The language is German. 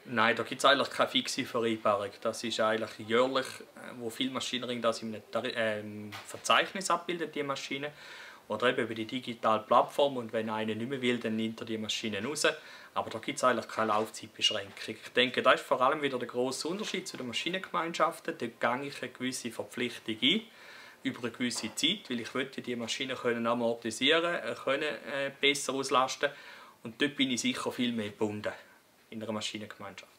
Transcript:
Nein, da gibt es eigentlich keine fixe Vereinbarung. Das ist eigentlich jährlich, wo viele Maschinenringe das in einem Verzeichnis abbilden, die Maschine. Oder eben über die digitale Plattform, und wenn einer nicht mehr will, dann nimmt er die Maschine raus. Aber da gibt es eigentlich keine Laufzeitbeschränkung. Ich denke, das ist vor allem wieder der grosse Unterschied zu den Maschinengemeinschaften. Dort gehe ich eine gewisse Verpflichtung ein, über eine gewisse Zeit, weil ich möchte die Maschine amortisieren können, besser auslasten. Und dort bin ich sicher viel mehr gebunden in einer Maschinengemeinschaft.